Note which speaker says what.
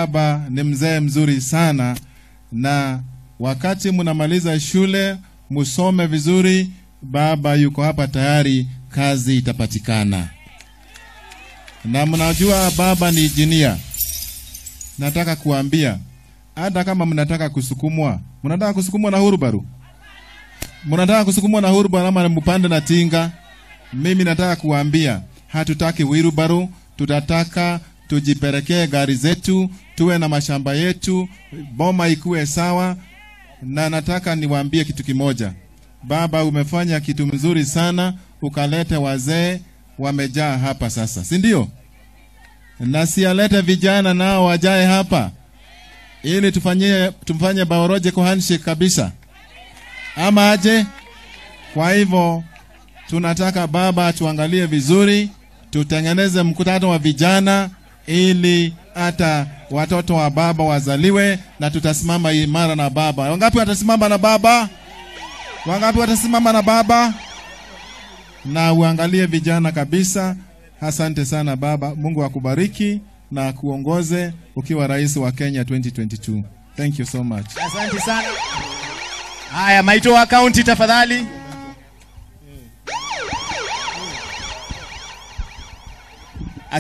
Speaker 1: baba ni mzee mzuri sana, na wakati mnamaliza shule musome vizuri, baba yuko hapa tayari, kazi itapatikana. Na mnajua baba ni engineer. Nataka kuambia, hata kama mnataka kusukumwa na hurubaru, mnataka kusukumwa na hurubaru ama mpande na tinga, mimi nataka kuambia, hatutaki hurubaru, tutataka tujipelekee gari zetu, tuwe na mashamba yetu, boma ikuwe sawa. Na nataka niwaambie kitu kimoja, baba umefanya kitu mzuri sana, ukalete wazee wamejaa hapa sasa, si ndio? Na sialete vijana nao wajae hapa, ili tufanye biological handshake kabisa, ama aje? Kwa hivyo tunataka baba tuangalie vizuri, tutengeneze mkutano wa vijana, ili hata watoto wa baba wazaliwe, na tutasimama imara na baba. Wangapi watasimama na baba? Wangapi watasimama na baba? Na uangalie vijana kabisa. Asante sana baba, Mungu akubariki na kuongoze ukiwa rais wa Kenya 2022. Thank you so much.
Speaker 2: Asante sana. Haya, Maito wa county tafadhali.